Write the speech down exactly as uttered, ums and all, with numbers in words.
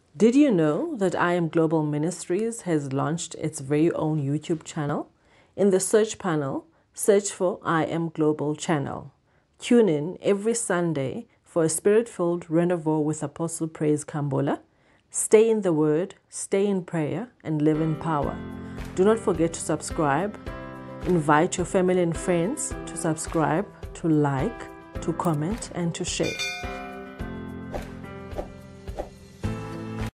Did you know that I A M Global Ministries has launched its very own YouTube channel? In the search panel, search for I A M Global Channel. Tune in every Sunday for a spirit-filled rendezvous with Apostle Praise Kambola. Stay in the Word, stay in prayer, and live in power. Do not forget to subscribe. Invite your family and friends to subscribe, to like, to comment, and to share.